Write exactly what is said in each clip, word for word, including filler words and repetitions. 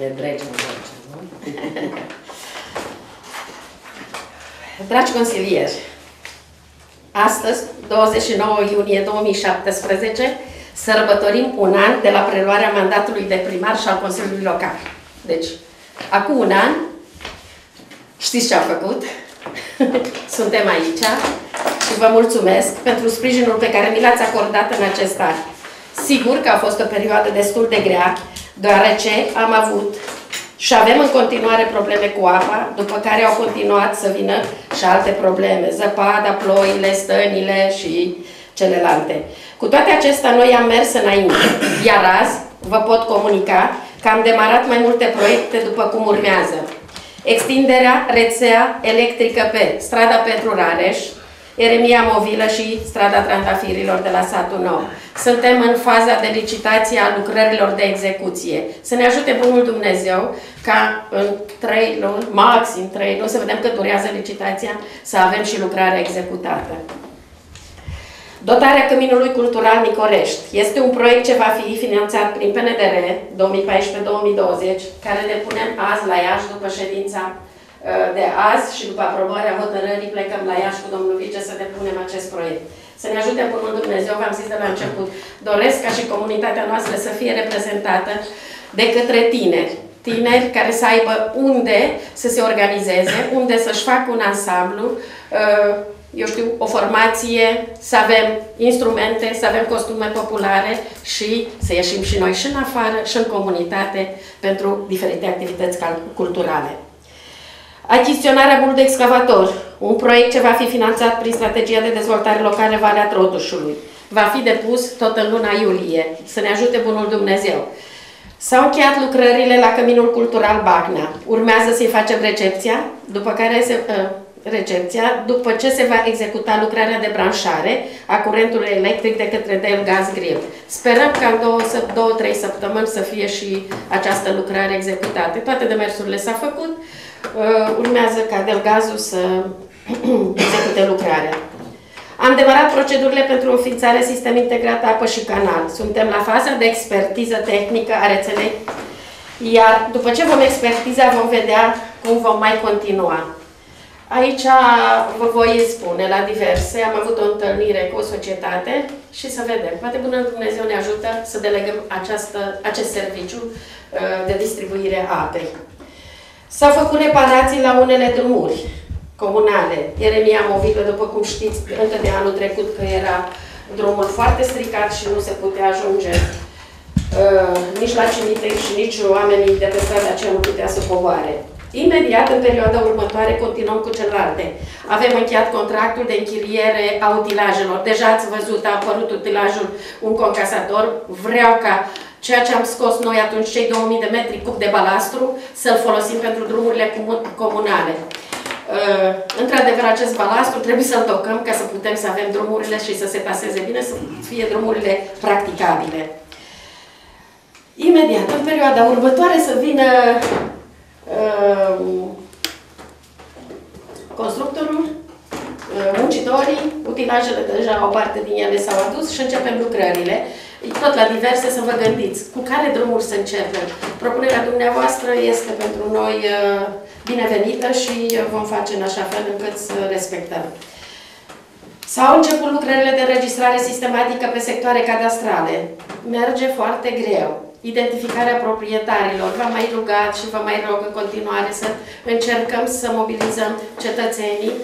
ne dregi în voce, nu? Dragi consilieri, astăzi, douăzeci și nouă iunie două mii șaptesprezece, sărbătorim un an de la preluarea mandatului de primar și al Consiliului Local. Deci, acum un an, știți ce am făcut? Suntem aici și vă mulțumesc pentru sprijinul pe care mi l-ați acordat în acest an. Sigur că a fost o perioadă destul de grea, deoarece am avut și avem în continuare probleme cu apa, după care au continuat să vină și alte probleme, zăpada, ploile, stănile și celelalte. Cu toate acestea, noi am mers înainte, iar azi vă pot comunica că am demarat mai multe proiecte după cum urmează. Extinderea rețea electrică pe strada Petru Rareș, Eremia Movilă și strada Trandafirilor de la satul Nou. Suntem în faza de licitație a lucrărilor de execuție. Să ne ajute Bunul Dumnezeu ca în trei luni, maxim trei luni, să vedem cât durează licitația, să avem și lucrarea executată. Dotarea Căminului Cultural Nicorești este un proiect ce va fi finanțat prin P N D R două mii paisprezece două mii douăzeci, care depunem azi la Iași după ședința de azi și după aprobarea hotărârii plecăm la Iași cu domnul vice să depunem acest proiect. Să ne ajute Bunul Dumnezeu, v-am zis de la început, doresc ca și comunitatea noastră să fie reprezentată de către tineri. Tineri care să aibă unde să se organizeze, unde să-și facă un ansamblu, eu știu, o formație, să avem instrumente, să avem costume populare și să ieșim și noi și în afară și în comunitate pentru diferite activități culturale. Achiziționarea bulului de excavator, un proiect ce va fi finanțat prin strategia de dezvoltare locală Valea Trotușului. Va fi depus tot în luna iulie. Să ne ajute Bunul Dumnezeu. S-au încheiat lucrările la Căminul Cultural Bagnea. Urmează să-i facem recepția, după care se, uh, recepția, după ce se va executa lucrarea de branșare a curentului electric de către Delgaz Grill. Sperăm ca în două, două, trei săptămâni să fie și această lucrare executată. Toate demersurile s-au făcut. Uh, urmează ca Delgazul să execute lucrarea. Am demarat procedurile pentru înființarea sistemului integrat apă și canal. Suntem la faza de expertiză tehnică a rețelei, iar după ce vom expertiza, vom vedea cum vom mai continua. Aici vă voi spune la diverse, am avut o întâlnire cu o societate și să vedem. Poate Bunul Dumnezeu ne ajută să delegăm această, acest serviciu uh, de distribuire a apei. S-au făcut reparații la unele drumuri comunale. Eremia Movilă, după cum știți, încă de anul trecut că era drumul foarte stricat și nu se putea ajunge uh, nici la cimitir și nici oamenii de pe strada aceea nu putea să coboare. Imediat, în perioada următoare, continuăm cu celelalte. Avem încheiat contractul de închiriere a utilajelor. Deja ați văzut, a apărut utilajul, un concasator. Vreau ca ceea ce am scos noi atunci, cei două mii de metri cub de balastru, să-l folosim pentru drumurile comunale. Uh, Într-adevăr, acest balastru trebuie să-l tocăm ca să putem să avem drumurile și să se paseze bine, să fie drumurile practicabile. Imediat, în perioada următoare, să vină uh, constructorul, uh, muncitorii, utilajele deja o parte din ele s-au adus și începem lucrările. Tot la diverse să vă gândiți cu care drumuri să începem. Propunerea dumneavoastră este pentru noi uh, binevenită și vom face în așa fel încât să respectăm. S-au început lucrările de înregistrare sistematică pe sectoare cadastrale. Merge foarte greu. Identificarea proprietarilor. V-am mai rugat și vă mai rog în continuare să încercăm să mobilizăm cetățenii,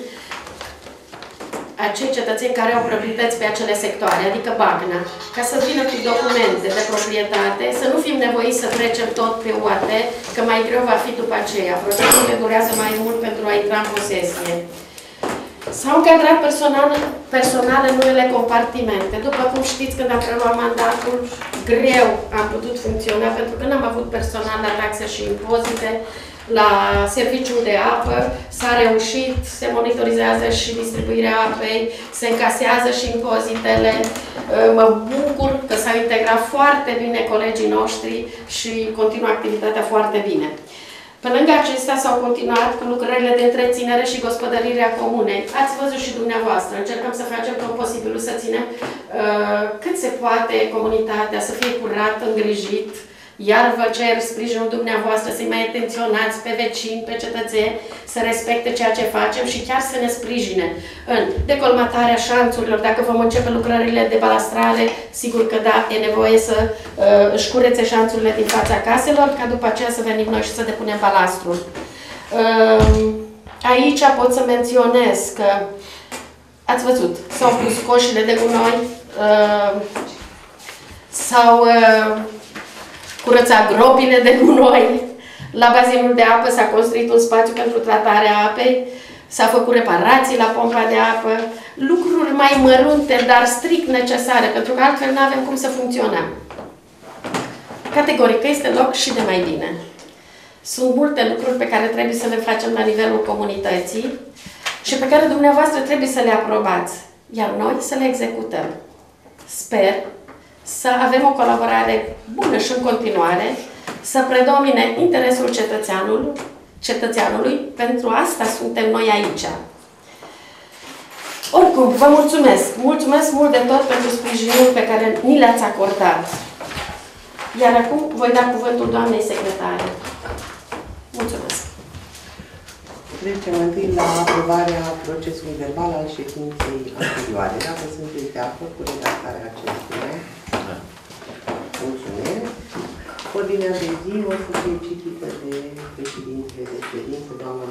acei cetățeni care au proprietăți pe acele sectoare, adică Bagna, ca să vină cu documente de proprietate, să nu fim nevoiți să trecem tot pe U A T, că mai greu va fi după aceea. Procedurile durează mai mult pentru a intra în posesie. S-au încadrat personal, personal în unele compartimente. După cum știți, când am preluat mandatul, greu am putut funcționa, pentru că n-am avut personal la taxe și impozite. La serviciul de apă s-a reușit, se monitorizează și distribuirea apei, se încasează și impozitele. Mă bucur că s-au integrat foarte bine colegii noștri și continuă activitatea foarte bine. Pe lângă acestea s-au continuat cu lucrările de întreținere și gospodărirea comunei. Ați văzut și dumneavoastră, încercăm să facem tot posibilul să ținem uh, cât se poate comunitatea, să fie curat, îngrijit, Iar vă cer sprijinul dumneavoastră să-i mai atenționați pe vecini, pe cetățeni, să respecte ceea ce facem și chiar să ne sprijine în decolmatarea șanțurilor. Dacă vom începe lucrările de balastrare, sigur că da, e nevoie să uh, își curețe șanțurile din fața caselor, ca după aceea să venim noi și să depunem balastrul. Uh, aici pot să menționez că ați văzut, s-au pus coșile de gunoi, uh, s-au uh, curățat gropile de gunoi, la bazinul de apă s-a construit un spațiu pentru tratarea apei, s-a făcut reparații la pompa de apă, lucruri mai mărunte, dar strict necesare, pentru că altfel nu avem cum să funcționăm. Categoric, este loc și de mai bine. Sunt multe lucruri pe care trebuie să le facem la nivelul comunității și pe care dumneavoastră trebuie să le aprobați, iar noi să le executăm. Sper să avem o colaborare bună și în continuare, să predomine interesul cetățeanului, cetățeanului, pentru asta suntem noi aici. Oricum, vă mulțumesc! Mulțumesc mult de tot pentru sprijinul pe care ni l-ați acordat. Iar acum voi da cuvântul doamnei secretare. Mulțumesc! Trecem întâi la aprobarea procesului verbal al ședinței anterioare. Dacă sunteți de acord cu redactarea acestuia, mulțumesc. Ordinea de zi o să fie citită de președintele de ședință, doamna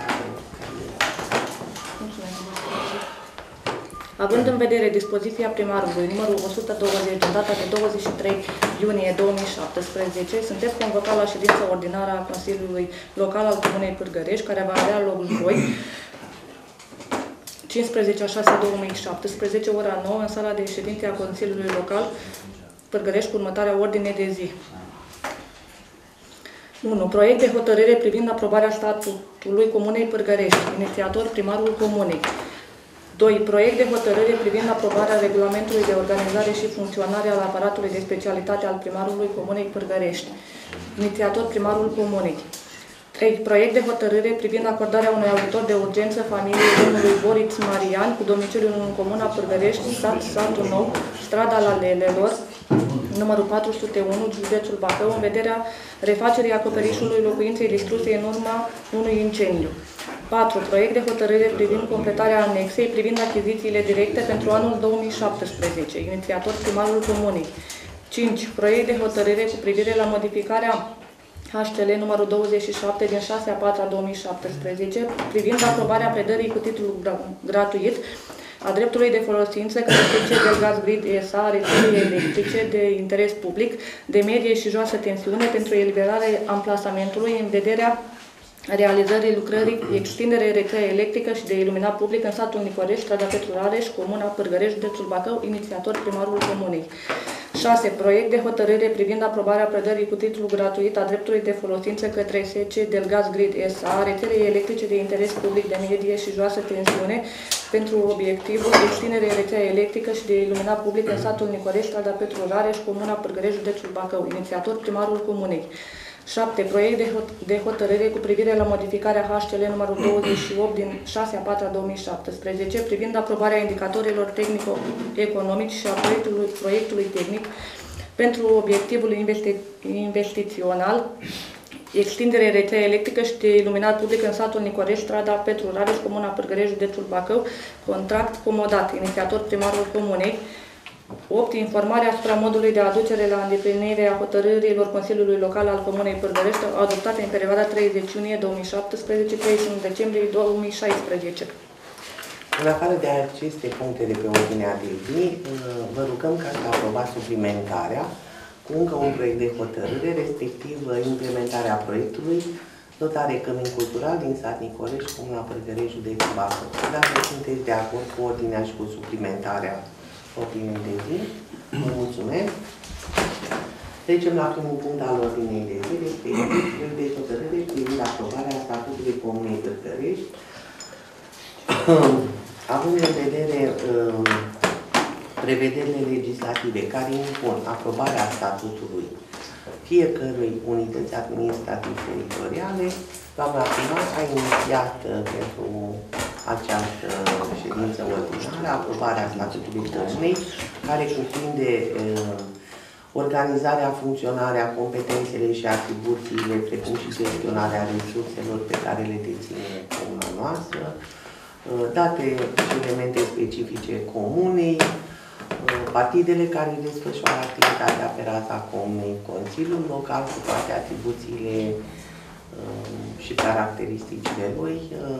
Mulțumesc. Având în vedere dispoziția primarului numărul o sută douăzeci, în data de douăzeci și trei iunie două mii șaptesprezece, sunteți convocat la ședința ordinară a Consiliului Local al Comunei Pârgărești, care va avea loc joi, cincisprezece a șasea două mii șaptesprezece, ora nouă, în sala de ședințe a Consiliului Local Pârgărești, cu următoarea ordine de zi. unu. Proiect de hotărâre privind aprobarea statutului Comunei Pârgărești, inițiator primarul Comunei. doi. Proiect de hotărâre privind aprobarea regulamentului de organizare și funcționare al aparatului de specialitate al primarului Comunei Pârgărești, inițiator primarul Comunei. trei. Proiect de hotărâre privind acordarea unui ajutor de urgență familiei domnului Boris Marian, cu domiciliul în Comuna Pârgărești, sat Satul Nou, strada La Lelelor, numărul patru sute unu, județul Bacău, în vederea refacerii acoperișului locuinței distruse în urma unui incendiu. patru. Proiect de hotărâre privind completarea anexei privind achizițiile directe pentru anul două mii șaptesprezece, inițiator primarul Comunei. cinci. Proiect de hotărâre cu privire la modificarea H T L numărul douăzeci și șapte din șase a patra două mii șaptesprezece privind aprobarea predării cu titlu gratuit a dreptului de folosință către Delgaz Grid S A a rețelei electrice de interes public de medie și joasă tensiune pentru eliberarea amplasamentului în vederea realizării lucrării, extindere rețea electrică și de iluminat public în satul Nicorești, strada Petru Rareș, Comuna Pârgărești, județul Bacău, inițiator primarul Comunei. șase. Proiect de hotărâre privind aprobarea predării cu titlu gratuit a dreptului de folosință către S C Delgaz Grid S A a rețelei electrice de interes public de medie și joasă tensiune pentru obiectivul extindere rețea electrică și de iluminat public în satul Nicorești, strada Petru Rareș, Comuna Pârgărești, județul Bacău, inițiator primarul Comunei. șapte. Proiect de, hot de hotărâre cu privire la modificarea H T L numărul douăzeci și opt din șase a patra două mii șaptesprezece privind aprobarea indicatorilor tehnico-economici și a proiectului, proiectului tehnic pentru obiectivul investi investițional, extindere rețea electrică și de iluminat public în satul Nicorești, strada Petru Rareș, Comuna Pârgărești, județul Bacău, contract comodat, inițiator primarul Comunei. opt. Informarea asupra modului de aducere la îndeplinire a hotărârilor Consiliului Local al Comunei Pârgărești adoptate în perioada treizeci iunie două mii șaptesprezece - treizeci și unu decembrie două mii șaisprezece. În afară de aceste puncte de pe ordinea de zi, vă rugăm ca să aprobați suplimentarea cu încă un proiect de hotărâre, respectiv implementarea proiectului dotare cămin cultural din sat Nicorești, Comuna Pârgărești, județul Bacău. Dacă sunteți de acord cu ordinea și cu suplimentarea ordinei de zi, vă mulțumesc. Trecem la primul punct al ordinei de zi, respectiv proiect de hotărâre privind aprobarea statutului Comunei Pârgărești. Având în vedere um, prevederile legislative care impun aprobarea statutului fiecărui unități administrativ-teritoriale, doamna primar a inițiat uh, pentru această ședință ordinară aprobarea statutului Comunei, care cuprinde uh, organizarea, funcționarea, competențele și atribuțiile, precum și gestionarea resurselor pe care le deține comuna noastră, date și elemente specifice comunei, partidele care desfășoară activitatea pe raza comunei, Consiliul Local cu toate atribuțiile și caracteristicile lui,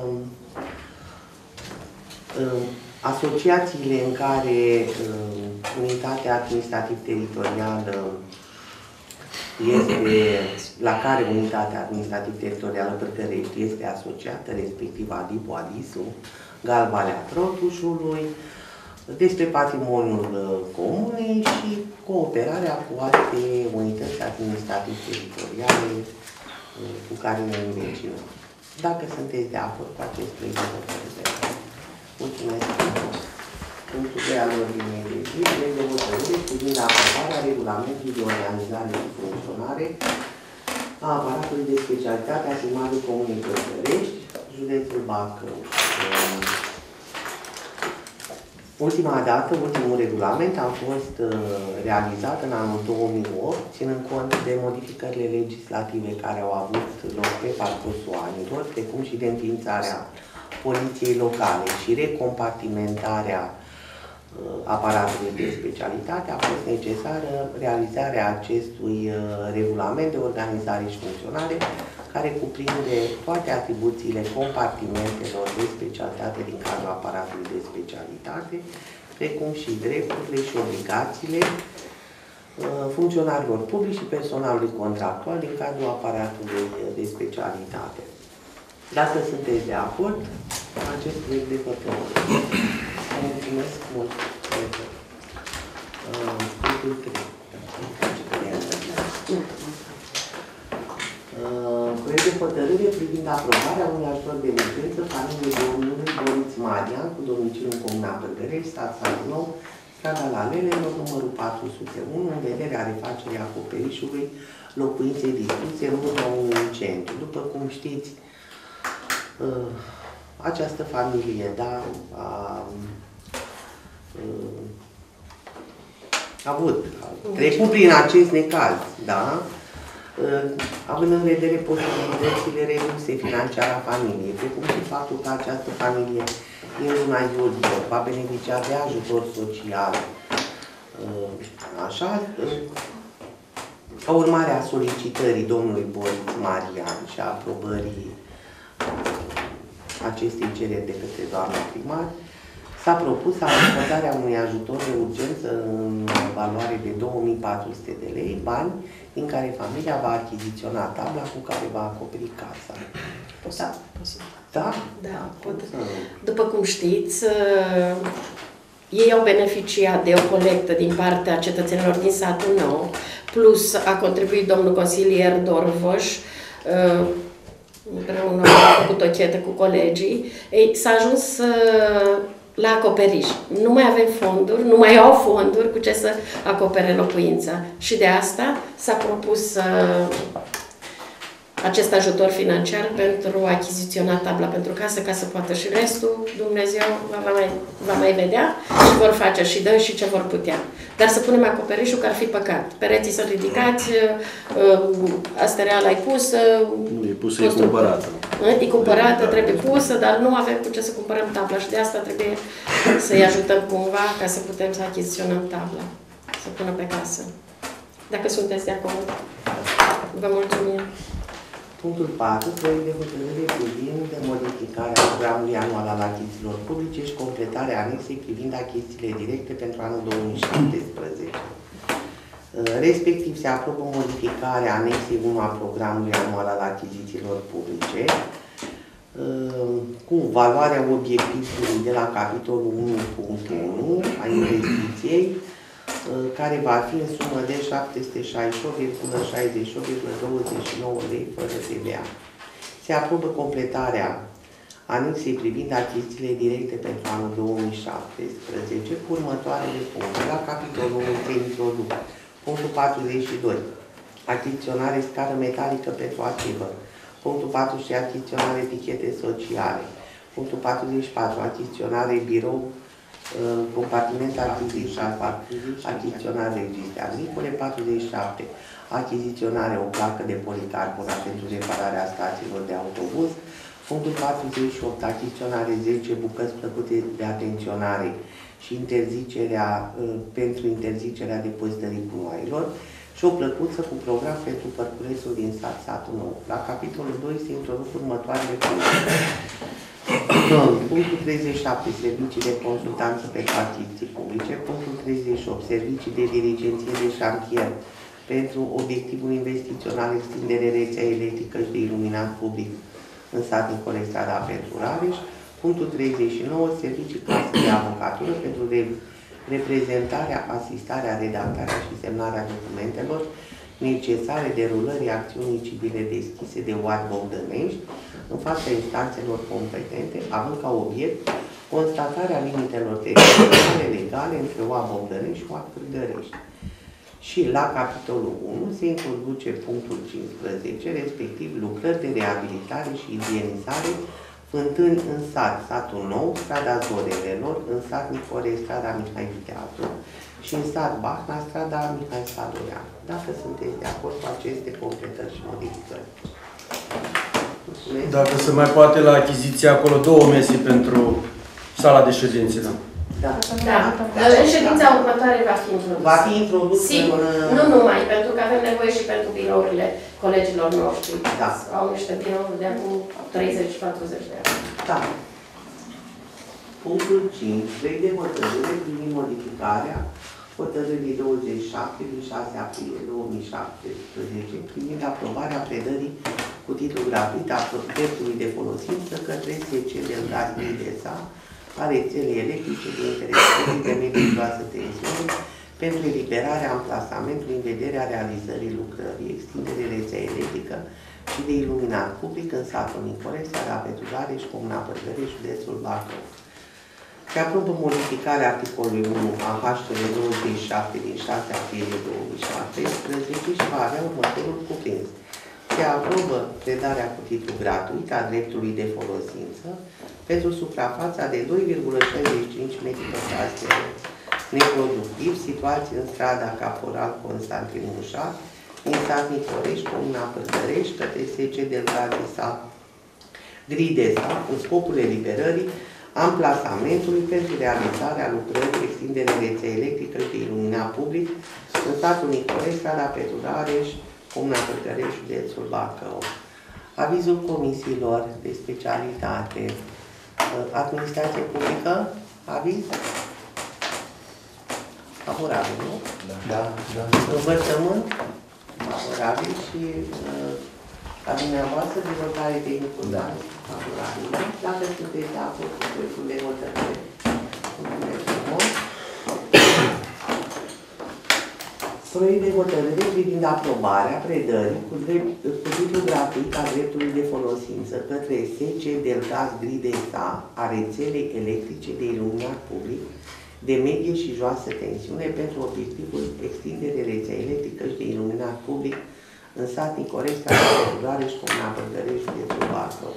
asociațiile în care unitatea administrativ-teritorială este, la care unitatea administrativ-teritorială Pârgărești este asociată, respectiv ADIP-ul, ADIS-ul, Gal Valea Trotușului, despre patrimoniul comunei și cooperarea cu alte unități administrativ-teritoriale cu care ne învecinăm. Dacă sunteți de acord cu acest proiect de hotărâre. Mulțumesc. Punctul de al ordinei de zi, proiect de hotărâre privind aprobarea regulamentului de organizare și funcționare a aparatului de specialitate a primarului Comunei Pârgărești, județul Bacău. Ultima dată, ultimul regulament a fost realizat în anul două mii opt, ținând cont de modificările legislative care au avut loc pe parcursul anilor, precum și de înființarea poliției locale și recompartimentarea aparatului de specialitate, a fost necesară realizarea acestui regulament de organizare și funcționare, care cuprinde toate atribuțiile compartimentelor de specialitate din cadrul aparatului de specialitate, precum și drepturile și obligațiile funcționarilor publici și personalului contractual din cadrul aparatului de specialitate. Dacă sunteți de acord, acest proiect de hotărâre. Mulțumesc mult. Punctul trei. Proiect de hotărâre privind aprobarea unui ajutor de urgență familiei domnului Boris Marian, cu domiciliu în Comuna Pârgărești, stat Salut-Nou, strada la Lelelor, numărul patru sute unu, în vederea refacerii acoperișului locuinței distruse în urma unui incendiu. După cum știți, această familie, da, a, a avut, a trecut prin acest necaz, da, având în vedere posibilitățile reduse financiare a familiei, precum și faptul că această familie, în luna iulie, va beneficia de ajutor social, așa, ca urmare a solicitării domnului Boris Marian și a aprobării acestei cereri de către doamna primar, s-a propus acordarea unui ajutor de urgență în valoare de două mii patru sute de lei, bani din care familia va achiziționa tabla cu care va acoperi casa. Da, posibil. Da? Da, pot. După cum știți, ei au beneficiat de o colectă din partea cetățenilor din satul nou, plus a contribuit domnul consilier Dorvoș, împreună am făcut o chetă cu colegii. Ei, s-a ajuns la acoperiș. Nu mai avem fonduri, nu mai au fonduri cu ce să acopere locuința. Și de asta s-a propus uh, acest ajutor financiar pentru a achiziționa tabla pentru casă, ca să poată și restul, Dumnezeu va mai, va mai vedea și vor face și dă și ce vor putea. Dar să punem acoperișul, că ar fi păcat. Pereții sunt ridicați, astereala e pusă. E pusă, e cumpărată. E cumpărată, trebuie pusă, dar nu avem cu ce să cumpărăm tabla și de asta trebuie să-i ajutăm cumva ca să putem să achiziționăm tabla, să pună pe casă. Dacă sunteți de acord, vă mulțumim. Punctul patru. Proiect de hotărâre privind modificarea programului anual al achizițiilor publice și completarea anexei privind achizițiile directe pentru anul două mii șaptesprezece. Respectiv, se aprobă modificarea anexei unu a programului anual al achizițiilor publice cu valoarea obiectivului de la capitolul unu punct unu a investiției, care va fi în sumă de șapte sute șaizeci și opt virgulă șaizeci și opt virgulă douăzeci și nouă lei fără T V A. Se aprobă completarea anexei privind achizițiile directe pentru anul două mii șaptesprezece cu următoarele puncte. La capitolul unu, introduc. Punctul patruzeci și doi. Achiziționare scară metalică pentru arhivă. Punctul patruzeci și trei. Achiziționare etichete sociale. Punctul patruzeci și patru. Achiziționare birou compartiment treizeci și șase, achiziționare registre agricole, patruzeci și șapte, achiziționare o placă de policarbonat pentru repararea stațiilor de autobuz, punctul patruzeci și opt, achiziționare zece bucăți plăcute de atenționare și interzicerea, pentru interzicerea depozitării gunoaielor și o plăcuță cu program pentru parcursul din sat, satul nou. La capitolul doi se introduc următoarele puncte. Punctul treizeci și șapte, servicii de consultanță pentru achiziții publice. Punctul treizeci și opt, servicii de dirigenție de șantier pentru obiectivul investițional extindere rețea electrică și de iluminat public în sat Nicolai Strada pentru Rareș. Punctul treizeci și nouă, servicii clasă de avocatură pentru reprezentarea, asistarea, redactarea și semnarea documentelor necesare derulării acțiunii civile deschise de O A D Bogdănești în fața instanțelor competente, având ca obiect constatarea limitelor teritoriale legale între O A D Bogdănești și O A D Pârgărești. Și la capitolul unu se introduce punctul cincisprezece, respectiv lucrări de reabilitare și igienizare, Fântâni în sat, satul nou, strada Zorelelor, în sat Nicorei, strada Mihai Viteazul și în sat Bahna, strada Mihai Sadorean. Dacă sunteți de acord cu aceste completări și modificări. Mulțumesc. Dacă se mai poate la achiziție acolo două mese pentru sala de ședințe, da? Da. Da. În ședința următoare va fi introdus. Va fi introdus Sigur. în... Nu numai, pentru că avem nevoie și pentru birourile colegilor noștri. Da. Au niște birouri de acum treizeci patruzeci de ani. Da. Punctul cinci. Proiect de hotărâre privind modificarea hotărârii douăzeci și șapte din șase aprilie două mii șaptesprezece privind aprobarea predării cu titlu gratuit a dreptului de folosință către S C Delgaz Midesa a rețelei electrice de interes public de medie joasă tensiune pentru eliberarea amplasamentului în vederea realizării lucrării, extindere rețea electrică și de iluminat public în satul Nicolai, Strada Petrulare și Comuna Pârgărești, județul Bacău. Se aprobă modificarea articolului unu a H C L douăzeci și șapte din șase aprilie două mii șaptesprezece și va avea următorul cuprins. Se aprobă predarea cu titlu gratuit a dreptului de folosință pentru suprafața de doi virgulă șaizeci și cinci metri pătrați neproductiv, situați în strada Caporal Constantin Mușat, din sat Nicorești, Comuna Pârgărești, către S C Delgazisa Gridesa, în scopul eliberării amplasamentului pentru realizarea lucrării extindere rețea electrică și de iluminat public în satul Nicorești, strada Petrulareș, Comuna Pârgărești, județul Bacău. Avizul comisiilor de specialitate. Administrație publică, aviz? Favorabil, nu? Da. Da. Da. Învățământ? Favorabil și uh, la dumneavoastră, dezvoltare tehnică, da. Favorabil. Dacă sunteți de acord cu proiectul de hotărâre, mulțumesc frumos. Proiect de hotărâre privind aprobarea predării cu, drept, cu titlu gratuit a dreptului de folosință către S C Delgaz Gridesa a rețelei electrice de iluminat public de medie și joasă tensiune pentru obiectivul extindere rețea electrică și de iluminat public în sat Nicorești, Strada Petrulare și Comuna Pârgărești, județul Bacău.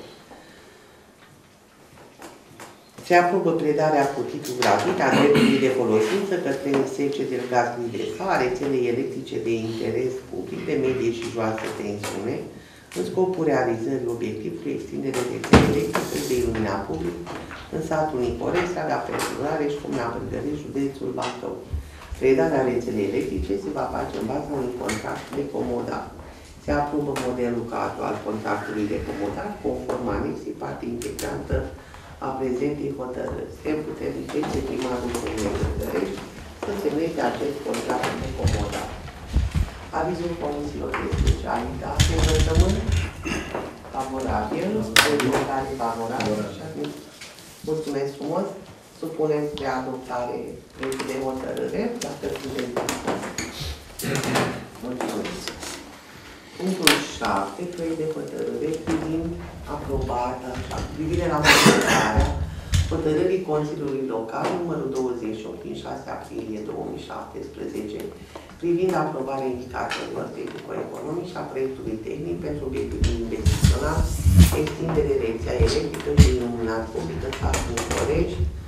Se aprobă predarea cu titlu gratuit a dreptului de folosință către S C Delgaz Gridesa a rețelei electrice de interes public de medie și joasă tensiune în scopul realizării obiectivului extindere rețelei electrice de iluminat public în satul Nicorești, Strada Petrulare și Comuna Pârgărești, județul Bacău. Predarea rețelei electrice se va face în baza unui contract de comodat. Se aprobă modelul cadru al contractului de comodat conform anexii parte integrantă a prezentei hotărâri. Se puternicește primarul Comunei Pârgărești să semneze acest contract de comodat. Avizul comisiilor de specialitate, învățământ favorabil, dezvoltare favorabil și atunci mulțumesc frumos. Supunem spre adoptare proiectul de hotărâre, dacă sunteți de acord. Mulțumesc. Punctul șapte, proiect de hotărâre privind aprobarea, privire la modificarea hotărârii Consiliului Local numărul douăzeci și opt din șase aprilie două mii șaptesprezece privind aprobarea indicatorilor tehnico-economici a proiectului tehnic pentru obiectivul investițional, extindere rețea electrică și iluminat public în satul Nicorești,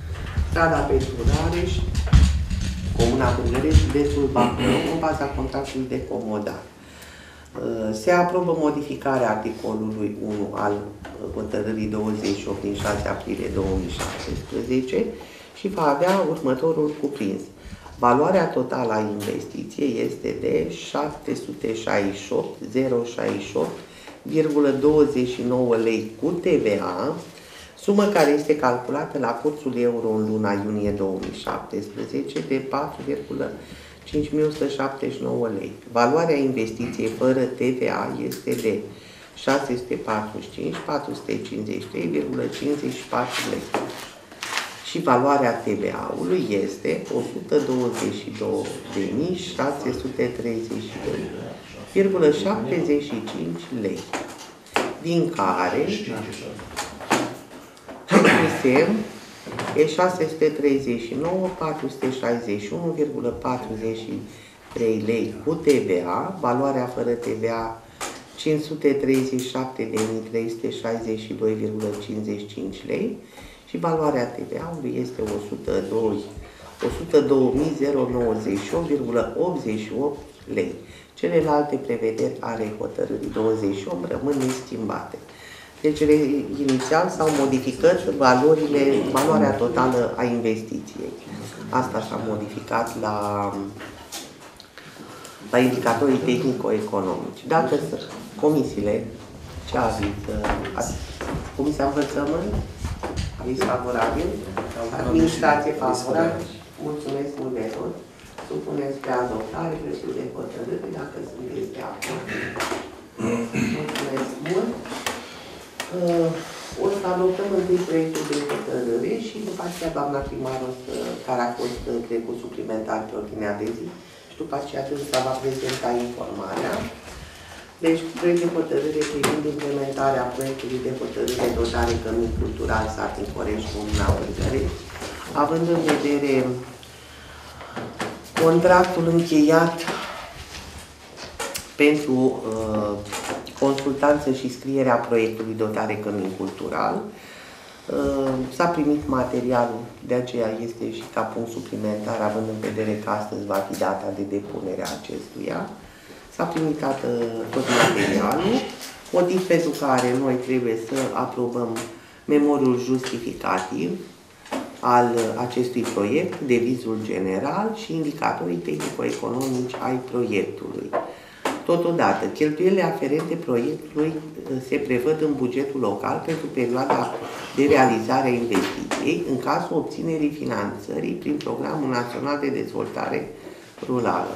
strada pentru Rareș, Comuna Pârgărești, județul Bacău, în baza contractului de comodare. Se aprobă modificarea articolului unu al hotărârii douăzeci și opt din șase aprilie două mii șaptesprezece și va avea următorul cuprins. Valoarea totală a investiției este de șapte sute șaizeci și opt mii șaizeci și opt virgulă douăzeci și nouă lei cu T V A, sumă care este calculată la cursul euro în luna iunie două mii șaptesprezece de patru virgulă cinci mii o sută șaptezeci și nouă lei. Valoarea investiției fără T V A este de șase sute patruzeci și cinci mii patru sute cincizeci și trei virgulă cincizeci și patru lei. Și valoarea T V A-ului este o sută douăzeci și două de mii șase sute treizeci și doi virgulă șaptezeci și cinci lei. Din care semn e șase sute treizeci și nouă mii patru sute șaizeci și unu virgulă patruzeci și trei lei cu T V A, valoarea fără T V A cinci sute treizeci și șapte de mii trei sute șaizeci și doi virgulă cincizeci și cinci lei și valoarea T V A-ului este o sută două mii nouăzeci și opt virgulă optzeci și opt lei. Celelalte prevederi ale hotărârii douăzeci și opt rămân neschimbate. Deci, inițial s-au modificat valorile, valoarea totală a investiției. Asta s-a modificat la, la indicatorii tehnico-economici. Dacă sunt comisiile, ce aviz? Comisia Învățământ, aviz favorabil, administrație favorabil, mulțumesc mult de tot. Supuneți pe adoptare proiectul de hotărâre, dacă sunteți de acord. Mulțumesc mult. Uh, o să adoptăm întâi proiectul de hotărâre și după aceea doamna primar, o să, care a fost trecut suplimentar pe ordinea de zi, și după aceea dânsa va prezenta informarea. Deci, proiect de hotărâre privind implementarea proiectului de hotărâre dotare cămin cultural sat în Corești, Comuna Pârgărești, având în vedere contractul încheiat pentru uh, consultanță și scrierea proiectului dotare cămin cultural. S-a primit materialul, de aceea este și ca punct suplimentar, având în vedere că astăzi va fi data de depunere a acestuia. S-a primit tot materialul, motiv pentru care noi trebuie să aprobăm memoriul justificativ al acestui proiect, devizul general și indicatorii tehnico-economici ai proiectului. Totodată, cheltuielile aferente proiectului se prevăd în bugetul local pentru perioada de realizare a investiției, în cazul obținerii finanțării prin Programul Național de Dezvoltare Rurală.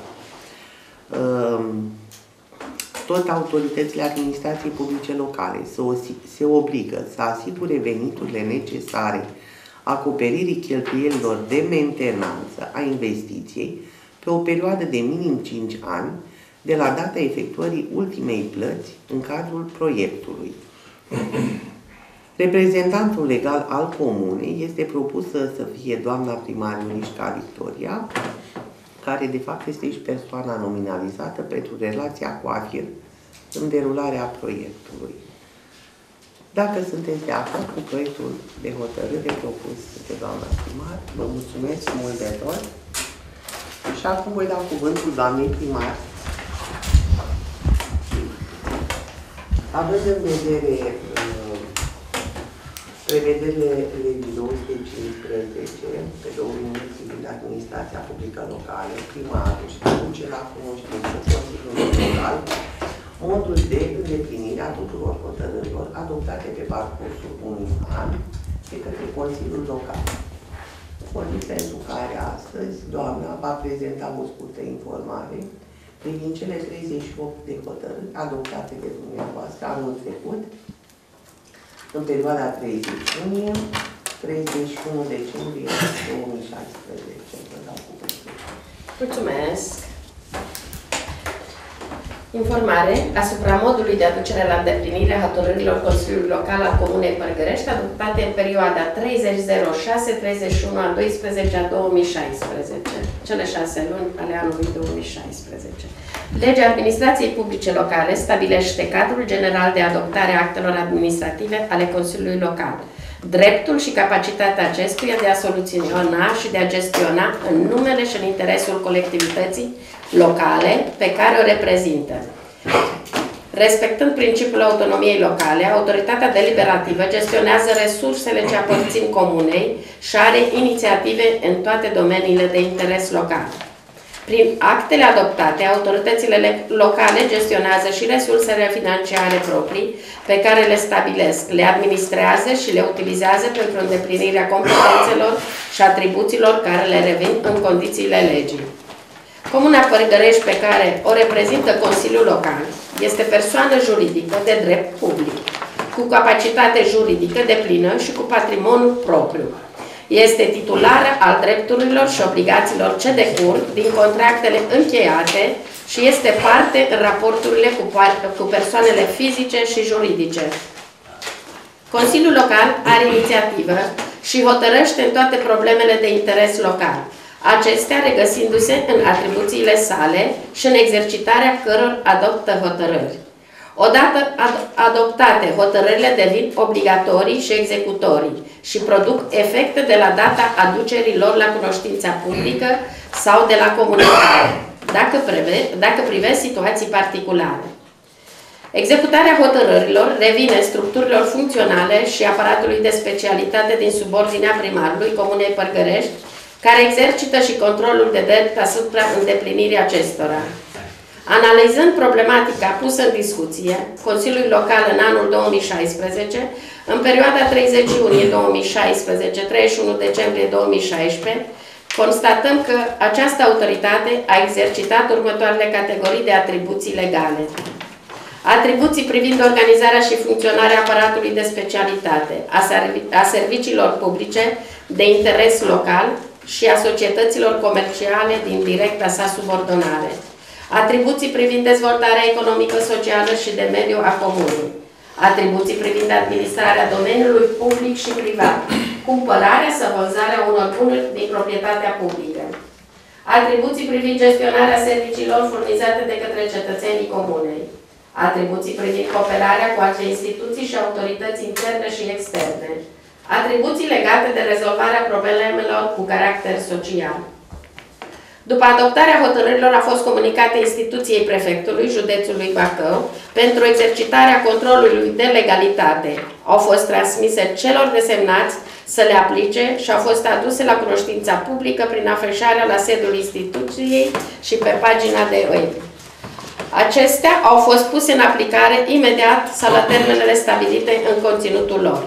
Tot autoritățile administrației publice locale se obligă să asigure veniturile necesare acoperirii cheltuielilor de mentenanță a investiției pe o perioadă de minim cinci ani, de la data efectuării ultimei plăți în cadrul proiectului. Reprezentantul legal al comunei este propusă să fie doamna primar Iulișca Victoria, care de fapt este și persoana nominalizată pentru relația cu A F I R în derularea proiectului. Dacă sunteți de acord cu proiectul de hotărâre propus de doamna primar, vă mulțumesc mult de tot. Și acum voi da cuvântul doamnei primar. Având în vedere uh, prevederile legii două sute cincisprezece pe domeniul privind administrația publică locală, primarul și aduce la cunoștință Consiliul Local modul de îndeplinire a tuturor hotărârilor adoptate pe parcursul unui an de către Consiliul Local. Motiv pentru care astăzi doamna va prezenta o scurtă informare privind cele treizeci și opt de hotărâri adoptate de dumneavoastră anul trecut, în perioada treizeci iunie - treizeci și unu decembrie două mii șaisprezece. Mulțumesc! Informare asupra modului de aducere la îndeplinire a hotărârilor Consiliului Local al Comunei Părgărești, adoptate în perioada treizeci zero șase treizeci și unu a doisprezece a două mii șaisprezece, cele șase luni ale anului două mii șaisprezece. Legea Administrației Publice Locale stabilește cadrul general de adoptare a actelor administrative ale Consiliului Local, dreptul și capacitatea acestuia de a soluționa și de a gestiona în numele și în interesul colectivității locale pe care o reprezintă. Respectând principiul autonomiei locale, autoritatea deliberativă gestionează resursele ce aparțin comunei și are inițiative în toate domeniile de interes local. Prin actele adoptate, autoritățile locale gestionează și resursele financiare proprii pe care le stabilesc, le administrează și le utilizează pentru îndeplinirea competențelor și atribuțiilor care le revin în condițiile legii. Comuna Părgărești, pe care o reprezintă Consiliul Local, este persoană juridică de drept public, cu capacitate juridică deplină și cu patrimoniu propriu. Este titulară al drepturilor și obligațiilor ce decurg din contractele încheiate și este parte în raporturile cu, cu persoanele fizice și juridice. Consiliul Local are inițiativă și hotărăște în toate problemele de interes local, acestea regăsindu-se în atribuțiile sale și în exercitarea căror adoptă hotărâri. Odată ad adoptate, hotărârile devin obligatorii și executorii și produc efecte de la data aducerii lor la cunoștința publică sau de la comunicare, dacă, preve, dacă privesc situații particulare. Executarea hotărârilor revine structurilor funcționale și aparatului de specialitate din subordinea primarului Comunei Părgărești, care exercită și controlul de drept asupra îndeplinirii acestora. Analizând problematica pusă în discuție, Consiliul Local în anul două mii șaisprezece, în perioada treizeci iunie două mii șaisprezece - treizeci și unu decembrie două mii șaisprezece, constatăm că această autoritate a exercitat următoarele categorii de atribuții legale. Atribuții privind organizarea și funcționarea aparatului de specialitate, a, servi a serviciilor publice de interes local și a societăților comerciale din directa sa subordonare. Atribuții privind dezvoltarea economică, socială și de mediu a comunei. Atribuții privind administrarea domeniului public și privat. Cumpărarea sau vânzarea unor bunuri din proprietatea publică. Atribuții privind gestionarea serviciilor furnizate de către cetățenii comunei. Atribuții privind cooperarea cu alte instituții și autorități interne și externe. Atribuții legate de rezolvarea problemelor cu caracter social. După adoptarea hotărârilor a fost comunicate instituției prefectului județului Bacău pentru exercitarea controlului de legalitate. Au fost transmise celor desemnați să le aplice și au fost aduse la cunoștința publică prin afișarea la sediul instituției și pe pagina de web. Acestea au fost puse în aplicare imediat sau la termenele stabilite în conținutul lor.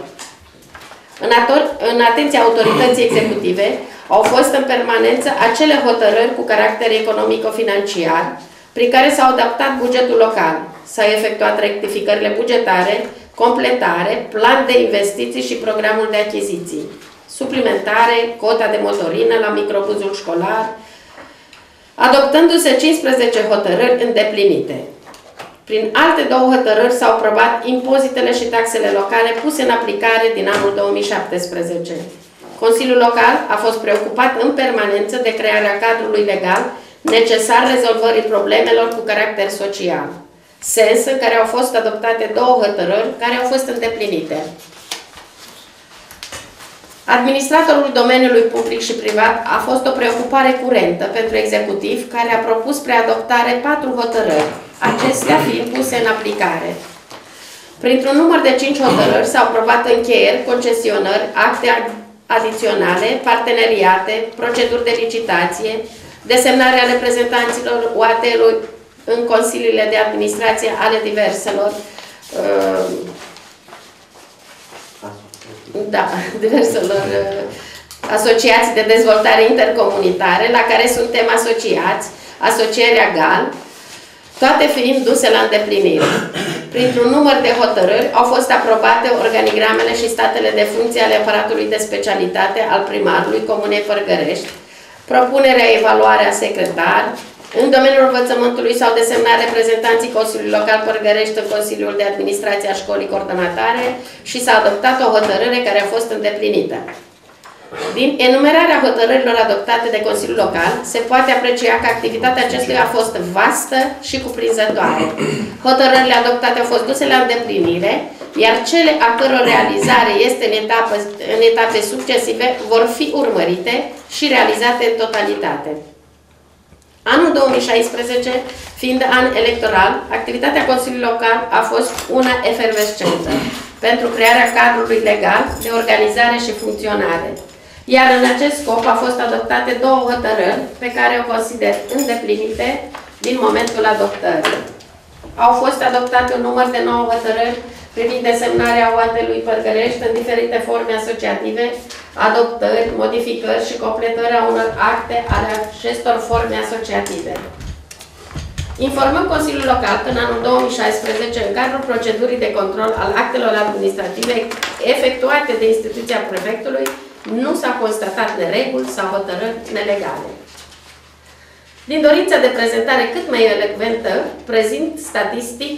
În, în atenția autorității executive au fost în permanență acele hotărâri cu caracter economico-financiar prin care s-au adaptat bugetul local, s-au efectuat rectificările bugetare, completare, plan de investiții și programul de achiziții, suplimentare, cota de motorină la microbuzul școlar, adoptându-se cincisprezece hotărâri îndeplinite. Prin alte două hotărâri s-au aprobat impozitele și taxele locale puse în aplicare din anul două mii șaptesprezece. Consiliul Local a fost preocupat în permanență de crearea cadrului legal necesar rezolvării problemelor cu caracter social, sens în care au fost adoptate două hotărâri care au fost îndeplinite. Administratorul domeniului public și privat a fost o preocupare curentă pentru executiv, care a propus preadoptare patru hotărâri, acestea fiind puse în aplicare. Printr-un număr de cinci hotărâri s-au aprobat încheieri, concesionări, acte adiționale, parteneriate, proceduri de licitație, desemnarea reprezentanților O A T-ului în consiliile de administrație ale diverselor uh, da, diverselor uh, asociații de dezvoltare intercomunitare la care suntem asociați, asocierea G A L, toate fiind duse la îndeplinire. Printr-un număr de hotărâri au fost aprobate organigramele și statele de funcție ale aparatului de specialitate al primarului Comunei Părgărești, propunerea evaluarea secretar, În domeniul învățământului s-au desemnat reprezentanții Consiliului Local Părgărești în Consiliul de Administrație a Școlii Coordonatare și s-a adoptat o hotărâre care a fost îndeplinită. Din enumerarea hotărârilor adoptate de Consiliul Local, se poate aprecia că activitatea acestuia a fost vastă și cuprinzătoare. Hotărârile adoptate au fost duse la îndeplinire, iar cele a căror realizare este în, etapă, în etape succesive vor fi urmărite și realizate în totalitate. Anul două mii șaisprezece, fiind an electoral, activitatea Consiliului Local a fost una efervescentă pentru crearea cadrului legal de organizare și funcționare. Iar în acest scop au fost adoptate două hotărâri pe care o consider îndeplinite din momentul adoptării. Au fost adoptate un număr de nouă hotărâri privind desemnarea O A T-ului Părgărești în diferite forme asociative, adoptări, modificări și completări a unor acte ale acestor forme asociative. Informăm Consiliul Local că în anul două mii șaisprezece, în cadrul procedurii de control al actelor administrative efectuate de instituția prefectului, nu s-a constatat nereguli sau hotărâri nelegale. Din dorința de prezentare cât mai elocventă, prezint statistic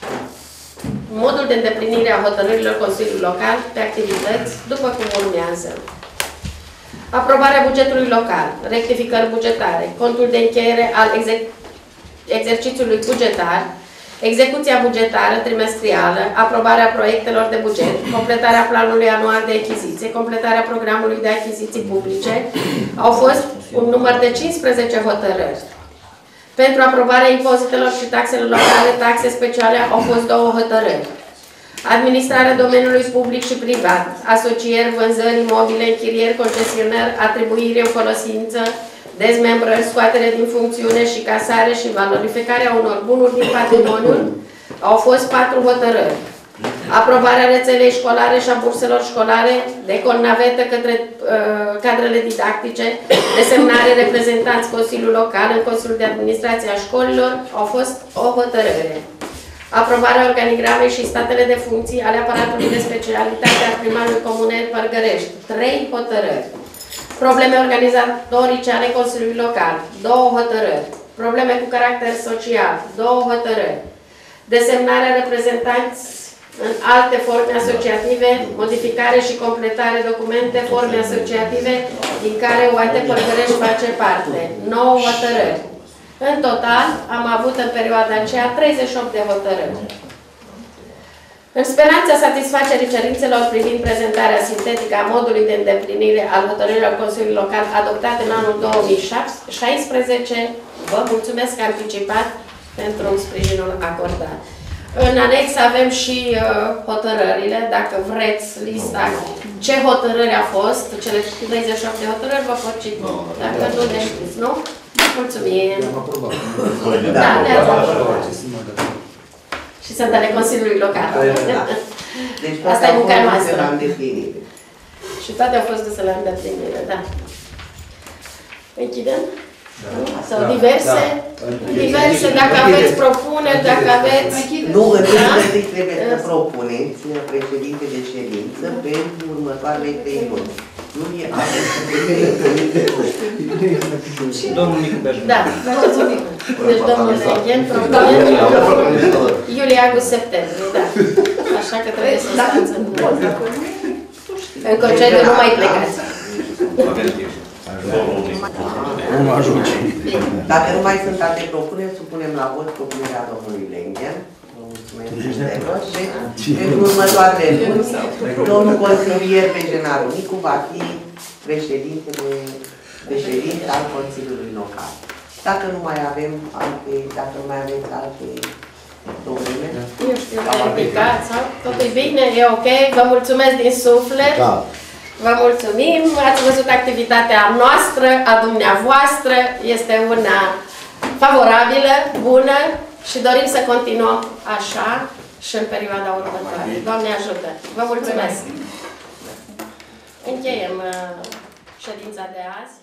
modul de îndeplinire a hotărârilor Consiliului Local pe activități, după cum urmează. Aprobarea bugetului local, rectificări bugetare, contul de încheiere al exer exercițiului bugetar, execuția bugetară trimestrială, aprobarea proiectelor de buget, completarea planului anual de achiziție, completarea programului de achiziții publice, au fost un număr de cincisprezece hotărâri. Pentru aprobarea impozitelor și taxelor locale, taxe speciale, au fost două hotărâri. Administrarea domeniului public și privat, asocieri, vânzări, imobile, închirieri, concesionări, atribuire în folosință, dezmembrări, scoatere din funcțiune și casare și valorificarea unor bunuri din patrimoniu, au fost patru hotărâri. Aprobarea rețelei școlare și a burselor școlare, deconnavetă către uh, cadrele didactice, desemnare reprezentanți Consiliul Local în Consiliul de Administrație a școlilor, au fost o hotărâre. Aprobarea organigramei și statele de funcții ale aparatului de specialitate al primarului Comunei Părgărești, trei hotărâri. Probleme organizatorice ale Consiliului Local, două hotărâri. Probleme cu caracter social, două hotărâri. Desemnarea reprezentanți în alte forme asociative, modificare și completare documente, forme asociative din care O A T Părgărești face parte, nouă hotărâri. În total, am avut în perioada aceea treizeci și opt de hotărâri. În speranța satisfacerii cerințelor privind prezentarea sintetică a modului de îndeplinire al hotărârilor Consiliului Local adoptate în anul două mii șaisprezece, vă mulțumesc anticipat pentru sprijinul acordat. În anex avem și uh, hotărârile, dacă vreți lista ce hotărâri a fost, cele treizeci și opt de hotărâri vă pot citi, dacă nu le știți, nu? Mulțumim! Da, le-ați aprobat. Și sunt ale Consiliului Local. Deci asta e munca noastră. La îndeplinire. Și toate au fost duse la îndeplinire, da. Închidem? Da. Sau diverse? Da. Diverse, dacă aveți propuneri, dacă aveți... Nu, întâi trebuie să propuneți președinte de ședință pentru următoarele trei luni. Nu e Domnul Nicu Berger. Da, mulțumim. Deci domnul Leghen propune iulie, august, septembrie, da. Așa că trebuie să stați în în concediu, nu mai plecați. Nu ajunge. Dacă nu mai sunt alte propuneri, supunem la vot propunerea domnului Leghen. Vă mulțumesc frumos. Pentru următoarele luni, domnul consilier Bejenaru Nicu va fi președintele președinte al Consiliului Local. Dacă nu mai avem alte, dacă nu mai aveți alte probleme. Eu știu, am picat sau totul e bine, e ok, vă mulțumesc din suflet. Da. Vă mulțumim, ați văzut activitatea noastră, a dumneavoastră, este una favorabilă, bună și dorim să continuăm așa și în perioada următoare. Doamne ajută! Vă mulțumesc! Încheiem ședința de azi.